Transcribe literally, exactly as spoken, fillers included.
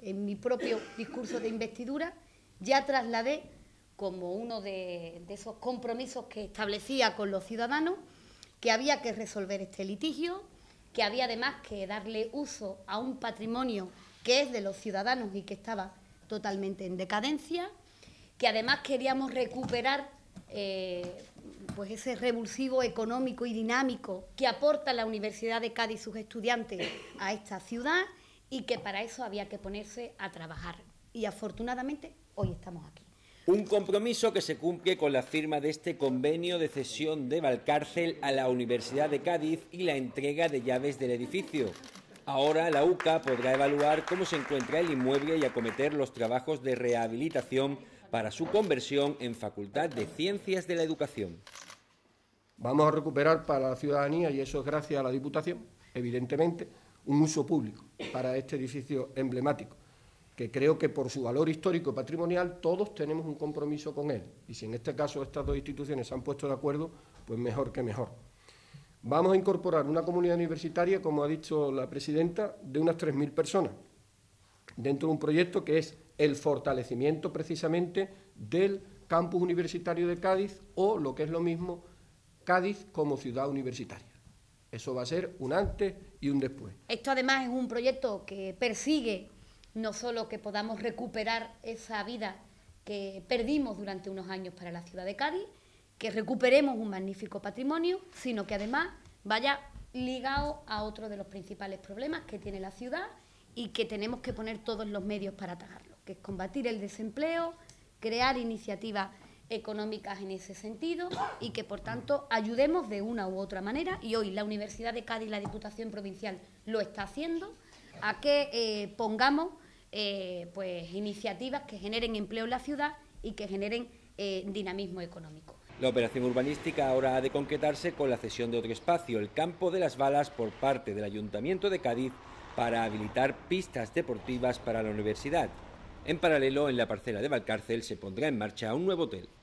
en mi propio discurso de investidura ya trasladé como uno de, de esos compromisos que establecía con los ciudadanos que había que resolver este litigio, que había además que darle uso a un patrimonio que es de los ciudadanos y que estaba totalmente en decadencia, que además queríamos recuperar eh, pues ese revulsivo económico y dinámico que aporta la Universidad de Cádiz y sus estudiantes a esta ciudad y que para eso había que ponerse a trabajar. Y afortunadamente hoy estamos aquí. Un compromiso que se cumple con la firma de este convenio de cesión de Valcárcel a la Universidad de Cádiz y la entrega de llaves del edificio. Ahora la U C A podrá evaluar cómo se encuentra el inmueble y acometer los trabajos de rehabilitación para su conversión en Facultad de Ciencias de la Educación. Vamos a recuperar para la ciudadanía, y eso es gracias a la Diputación, evidentemente, un uso público para este edificio emblemático, que creo que por su valor histórico y patrimonial todos tenemos un compromiso con él. Y si en este caso estas dos instituciones se han puesto de acuerdo, pues mejor que mejor. Vamos a incorporar una comunidad universitaria, como ha dicho la presidenta, de unas tres mil personas, dentro de un proyecto que es el fortalecimiento precisamente del campus universitario de Cádiz o, lo que es lo mismo, Cádiz como ciudad universitaria. Eso va a ser un antes y un después. Esto además es un proyecto que persigue no solo que podamos recuperar esa vida que perdimos durante unos años para la ciudad de Cádiz, que recuperemos un magnífico patrimonio, sino que además vaya ligado a otro de los principales problemas que tiene la ciudad y que tenemos que poner todos los medios para atajarlo, que es combatir el desempleo, crear iniciativas económicas en ese sentido y que, por tanto, ayudemos de una u otra manera, y hoy la Universidad de Cádiz y la Diputación Provincial lo está haciendo, a que eh, pongamos eh, pues, iniciativas que generen empleo en la ciudad y que generen eh, dinamismo económico. La operación urbanística ahora ha de concretarse con la cesión de otro espacio, el Campo de las Balas, por parte del Ayuntamiento de Cádiz, para habilitar pistas deportivas para la universidad. En paralelo, en la parcela de Valcárcel se pondrá en marcha un nuevo hotel.